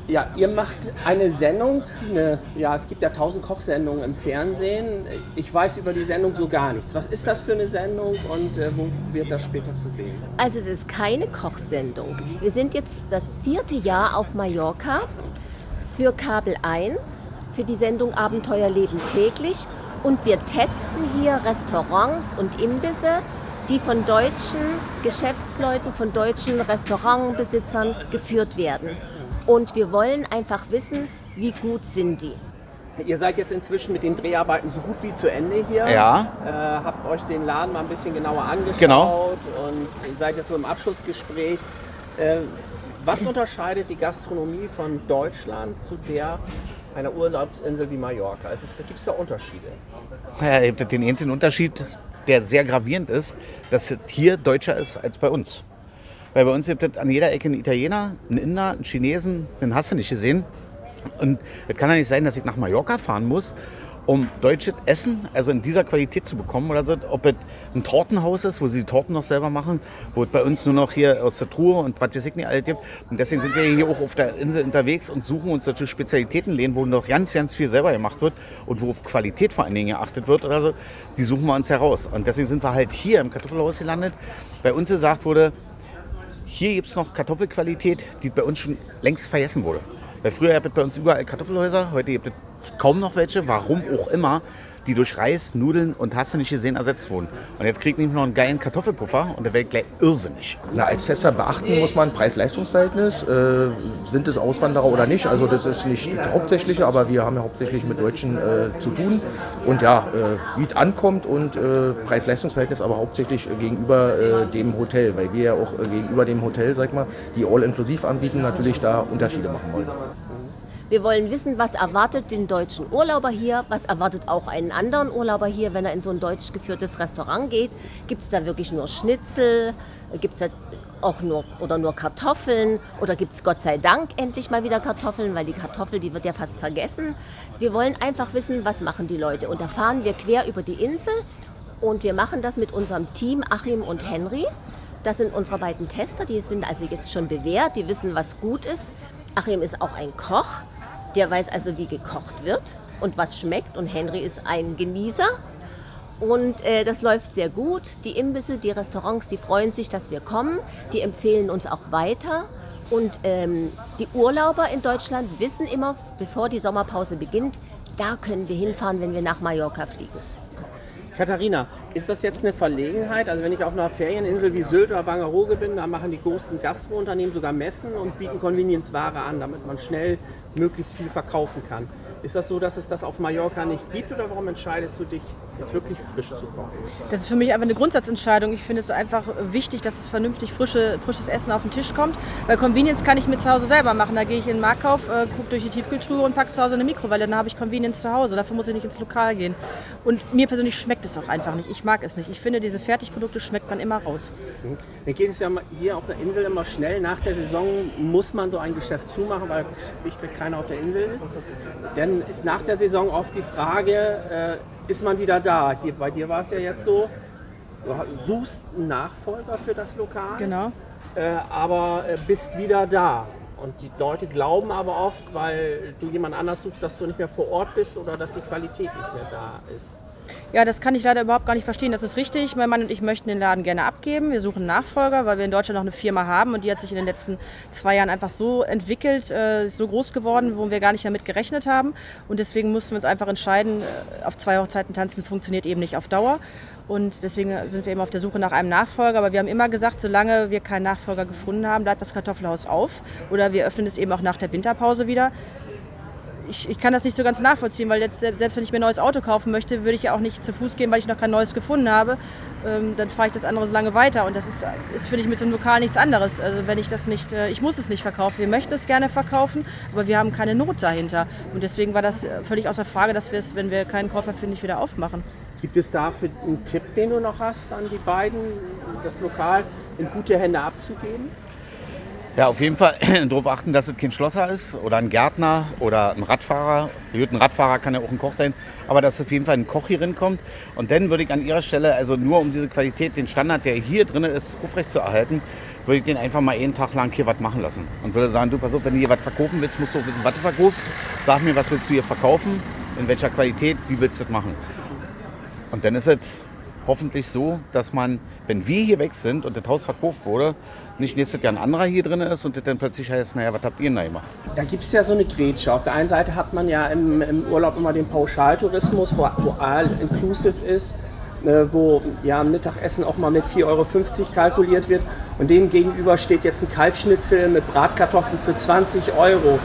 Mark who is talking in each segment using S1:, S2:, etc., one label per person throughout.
S1: Ja, ihr macht eine Sendung, ja, es gibt ja 1000 Kochsendungen im Fernsehen. Ich weiß über die Sendung so gar nichts. Was ist das für eine Sendung und wo wird das später zu sehen?
S2: Also es ist keine Kochsendung. Wir sind jetzt das 4. Jahr auf Mallorca für Kabel 1, für die Sendung Abenteuerleben täglich. Und wir testen hier Restaurants und Imbisse, die von deutschen Geschäftsleuten, von deutschen Restaurantbesitzern geführt werden. Und wir wollen einfach wissen, wie gut sind die.
S1: Ihr seid jetzt inzwischen mit den Dreharbeiten so gut wie zu Ende hier.
S3: Ja.
S1: Habt euch den Laden mal ein bisschen genauer angeschaut
S3: Genau.
S1: Und seid jetzt so im Abschlussgespräch. Was unterscheidet die Gastronomie von Deutschland zu der einer Urlaubsinsel wie Mallorca? Gibt es da Unterschiede?
S3: Ja, ihr habt den einzigen Unterschied, der sehr gravierend ist, dass es hier deutscher ist als bei uns. Weil bei uns gibt es an jeder Ecke einen Italiener, einen Inder, einen Chinesen, den hast du nicht gesehen. Und es kann ja nicht sein, dass ich nach Mallorca fahren muss, um deutsches Essen, also in dieser Qualität zu bekommen. Oder so. Ob es ein Tortenhaus ist, wo sie die Torten noch selber machen, wo es bei uns nur noch hier aus der Truhe und was weiß ich nicht alles gibt. Und deswegen sind wir hier auch auf der Insel unterwegs und suchen uns solche Spezialitätenläden, wo noch ganz, ganz viel selber gemacht wird und wo auf Qualität vor allen Dingen geachtet wird oder so. Die suchen wir uns heraus. Und deswegen sind wir halt hier im Kartoffelhaus gelandet. Bei uns gesagt wurde, hier gibt es noch Kartoffelqualität, die bei uns schon längst vergessen wurde. Weil früher gab es bei uns überall Kartoffelhäuser, heute gibt es kaum noch welche, warum auch immer, die durch Reis, Nudeln und hast du nicht gesehen ersetzt wurden. Und jetzt kriegt nämlich noch einen geilen Kartoffelpuffer und der wird gleich irrsinnig.
S4: Na, als Tester beachten muss man Preis-Leistungs-Verhältnis. Sind es Auswanderer oder nicht? Also das ist nicht das Hauptsächliche, aber wir haben ja hauptsächlich mit Deutschen zu tun. Und ja, wie es ankommt und Preis-Leistungs-Verhältnis aber hauptsächlich gegenüber dem Hotel, weil wir ja auch gegenüber dem Hotel, sag mal, die All-Inklusiv anbieten, natürlich da Unterschiede machen wollen.
S2: Wir wollen wissen, was erwartet den deutschen Urlauber hier, was erwartet auch einen anderen Urlauber hier, wenn er in so ein deutsch geführtes Restaurant geht. Gibt es da wirklich nur Schnitzel, gibt es da auch nur Kartoffeln oder gibt es Gott sei Dank endlich mal wieder Kartoffeln, weil die Kartoffel, die wird ja fast vergessen. Wir wollen einfach wissen, was machen die Leute und da fahren wir quer über die Insel und wir machen das mit unserem Team Achim und Henry. Das sind unsere beiden Tester, die sind also jetzt schon bewährt, die wissen, was gut ist. Achim ist auch ein Koch. Der weiß also, wie gekocht wird und was schmeckt. Und Henry ist ein Genießer. Und das läuft sehr gut. Die Imbisse, die Restaurants, die freuen sich, dass wir kommen. Die empfehlen uns auch weiter. Und die Urlauber in Deutschland wissen immer, bevor die Sommerpause beginnt, da können wir hinfahren, wenn wir nach Mallorca fliegen.
S1: Katharina, ist das jetzt eine Verlegenheit? Also wenn ich auf einer Ferieninsel wie Sylt oder Wangerooge bin, da machen die großen Gastrounternehmen sogar Messen und bieten Convenience-Ware an, damit man schnell möglichst viel verkaufen kann. Ist das so, dass es das auf Mallorca nicht gibt oder warum entscheidest du dich, das wirklich frisch zu kochen?
S5: Das ist für mich einfach eine Grundsatzentscheidung. Ich finde es einfach wichtig, dass es vernünftig frisches Essen auf den Tisch kommt. Weil Convenience kann ich mir zu Hause selber machen. Da gehe ich in den Marktkauf, gucke durch die Tiefkühltruhe und packe zu Hause eine Mikrowelle. Dann habe ich Convenience zu Hause. Dafür muss ich nicht ins Lokal gehen. Und mir persönlich schmeckt es auch einfach nicht. Ich mag es nicht. Ich finde, diese Fertigprodukte schmeckt man immer raus.
S1: Dann geht es ja hier auf der Insel immer schnell. Nach der Saison muss man so ein Geschäft zumachen, weil schlichtweg keiner auf der Insel ist. Dann ist nach der Saison oft die Frage, ist man wieder da? Hier bei dir war es ja jetzt so, du suchst einen Nachfolger für das Lokal,
S5: Genau.
S1: Aber bist wieder da. Und die Leute glauben aber oft, weil du jemand anders suchst, dass du nicht mehr vor Ort bist oder dass die Qualität nicht mehr da ist.
S5: Ja, das kann ich leider überhaupt gar nicht verstehen. Das ist richtig. Mein Mann und ich möchten den Laden gerne abgeben. Wir suchen einen Nachfolger, weil wir in Deutschland noch eine Firma haben und die hat sich in den letzten 2 Jahren einfach so entwickelt, so groß geworden, wo wir gar nicht damit gerechnet haben. Und deswegen mussten wir uns einfach entscheiden, auf 2 Hochzeiten tanzen funktioniert eben nicht auf Dauer. Und deswegen sind wir eben auf der Suche nach einem Nachfolger. Aber wir haben immer gesagt, solange wir keinen Nachfolger gefunden haben, bleibt das Kartoffelhaus auf. Oder wir öffnen es eben auch nach der Winterpause wieder. Ich kann das nicht so ganz nachvollziehen, weil jetzt, selbst wenn ich mir ein neues Auto kaufen möchte, würde ich ja auch nicht zu Fuß gehen, weil ich noch kein neues gefunden habe. Dann fahre ich das andere so lange weiter und das ist finde ich mit so einem Lokal nichts anderes. Also wenn ich das nicht, ich muss es nicht verkaufen. Wir möchten es gerne verkaufen, aber wir haben keine Not dahinter. Und deswegen war das völlig außer Frage, dass wir es, wenn wir keinen Käufer finden, nicht wieder aufmachen.
S1: Gibt es dafür einen Tipp, den du noch hast an die beiden, das Lokal in gute Hände abzugeben?
S3: Ja, auf jeden Fall darauf achten, dass es kein Schlosser ist oder ein Gärtner oder ein Radfahrer. Ein Radfahrer kann ja auch ein Koch sein, aber dass auf jeden Fall ein Koch hier reinkommt. Und dann würde ich an Ihrer Stelle, also nur um diese Qualität, den Standard, der hier drin ist, aufrechtzuerhalten, würde ich den einfach mal einen Tag lang hier was machen lassen. Und würde sagen, du, pass auf, wenn du hier was verkaufen willst, musst du auch wissen, was du verkaufst. Sag mir, was willst du hier verkaufen, in welcher Qualität, wie willst du das machen. Und dann ist es hoffentlich so, dass man, wenn wir hier weg sind und das Haus verkauft wurde, nicht nächstes Jahr ein anderer hier drin ist und das dann plötzlich heißt, naja, was habt ihr denn da gemacht?
S1: Da gibt es ja so eine Grätsche. Auf der einen Seite hat man ja im Urlaub immer den Pauschaltourismus, wo all-inclusive ist, wo ja ein Mittagessen auch mal mit 4,50 € kalkuliert wird. Und dem gegenüber steht jetzt ein Kalbschnitzel mit Bratkartoffeln für 20 €.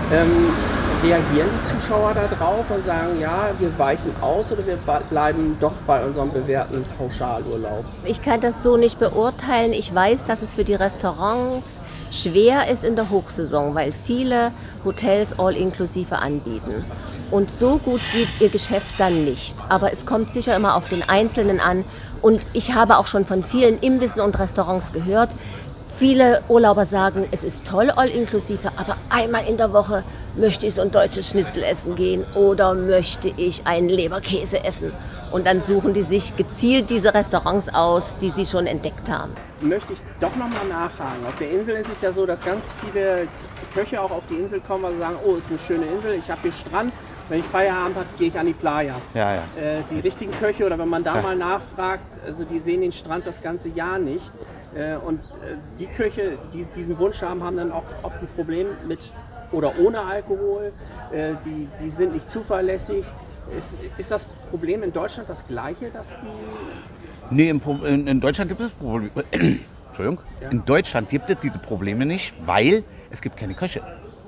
S1: Reagieren die Zuschauer da drauf und sagen, ja, wir weichen aus oder wir bleiben doch bei unserem bewährten Pauschalurlaub?
S2: Ich kann das so nicht beurteilen. Ich weiß, dass es für die Restaurants schwer ist in der Hochsaison, weil viele Hotels all-inklusive anbieten. Und so gut geht ihr Geschäft dann nicht. Aber es kommt sicher immer auf den Einzelnen an. Und ich habe auch schon von vielen Imbissen und Restaurants gehört, viele Urlauber sagen, es ist toll all-inklusive, aber einmal in der Woche möchte ich so ein deutsches Schnitzel essen gehen oder möchte ich einen Leberkäse essen. Und dann suchen die sich gezielt diese Restaurants aus, die sie schon entdeckt haben.
S1: Möchte ich doch nochmal nachhaken. Auf der Insel ist es ja so, dass ganz viele Köche auch auf die Insel kommen und sagen, oh, ist eine schöne Insel, ich habe hier Strand. Wenn ich Feierabend habe, gehe ich an die Playa.
S3: Ja.
S1: Die richtigen Köche, oder wenn man da mal nachfragt, also die sehen den Strand das ganze Jahr nicht. Und die Köche, die diesen Wunsch haben, haben dann auch oft ein Problem mit oder ohne Alkohol. Die sind nicht zuverlässig. Ist das Problem in Deutschland das gleiche, dass die...
S3: Nee, in Deutschland gibt es Probleme. Entschuldigung.
S1: Ja.
S3: In Deutschland gibt es diese Probleme nicht, weil es gibt keine Köche.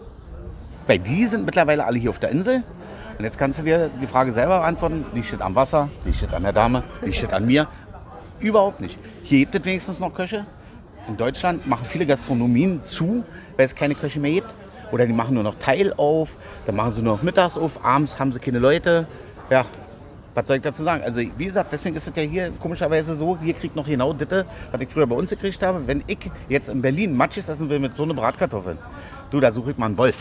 S3: Weil die sind mittlerweile alle hier auf der Insel. Und jetzt kannst du dir die Frage selber beantworten. Liegt das am Wasser? Liegt das an der Dame? Liegt das an mir? Überhaupt nicht. Hier gibt es wenigstens noch Köche. In Deutschland machen viele Gastronomien zu, weil es keine Köche mehr gibt. Oder die machen nur noch Teil auf, dann machen sie nur noch mittags auf, abends haben sie keine Leute. Ja, was soll ich dazu sagen? Also wie gesagt, deswegen ist es ja hier komischerweise so, hier kriegt noch genau das, was ich früher bei uns gekriegt habe. Wenn ich jetzt in Berlin Matschis essen will mit so einer Bratkartoffel, du, da suche ich mal einen Wolf.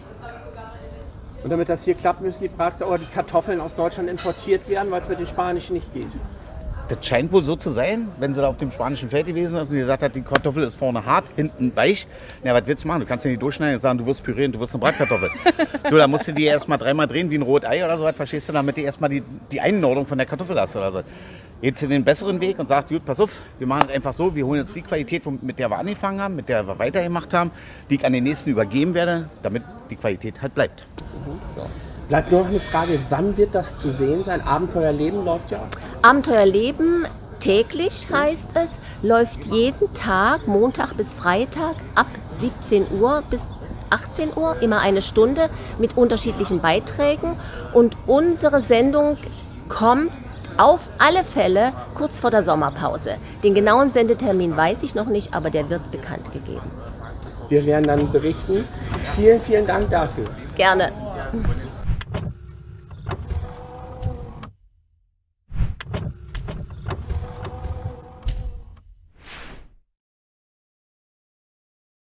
S1: Und damit das hier klappt, müssen die Kartoffeln aus Deutschland importiert werden, weil es mit den spanischen nicht geht.
S3: Das scheint wohl so zu sein, wenn sie da auf dem spanischen Feld gewesen ist und gesagt hat, die Kartoffel ist vorne hart, hinten weich. Na, was willst du machen? Du kannst ja nicht durchschneiden und sagen, du wirst pürieren, du wirst eine Bratkartoffel. Du, da musst du die erstmal dreimal drehen wie ein Rotei oder so was, verstehst du, damit du erstmal die Einordnung von der Kartoffel hast oder so. Jetzt in den besseren Weg und sagt, gut, pass auf, wir machen es einfach so, wir holen jetzt die Qualität, mit der wir angefangen haben, mit der wir weitergemacht haben, die ich an den nächsten übergeben werde, damit die Qualität halt bleibt.
S1: So. Bleibt nur noch eine Frage, wann wird das zu sehen sein? Abenteuerleben läuft ja.
S2: Abenteuerleben täglich heißt es, läuft jeden Tag, Montag bis Freitag, ab 17 Uhr bis 18 Uhr, immer eine Stunde mit unterschiedlichen Beiträgen. Und unsere Sendung kommt auf alle Fälle kurz vor der Sommerpause. Den genauen Sendetermin weiß ich noch nicht, aber der wird bekannt gegeben.
S1: Wir werden dann berichten. Vielen, vielen Dank dafür.
S2: Gerne.